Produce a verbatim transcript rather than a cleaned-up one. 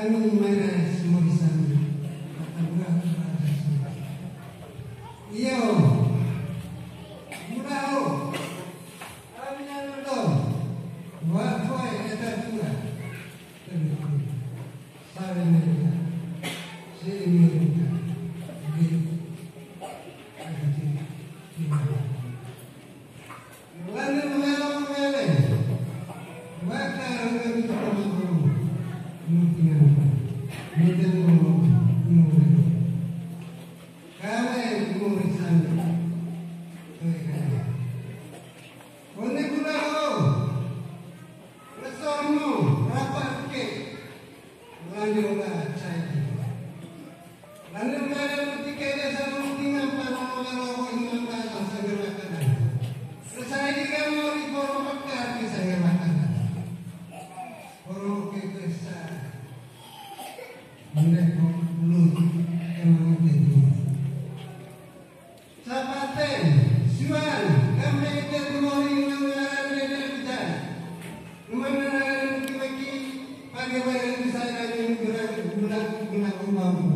kami mana semua di sana. Iyo, murah. Kami yang itu, buat kue kita juga. Saya mereka, saya mereka. Lalu mengalah mengalah, maka orang itu berlaku mungkin mungkin mungkin kalau mungkin sana, boleh pulau, resormu rapat ke, lalu orang saya, lalu mengalah ketika dia sama mungkin apa mengalah orang mengalah segera kena. Saya juga mau diporokkan ke saya makan. Porok ke besar. Mereka belum emang itu. Sapaten, suan, kami itu kemarin mengaran dengan kita. Mengaran kaki pagi pagi saya lagi gerak gerak gerak umam.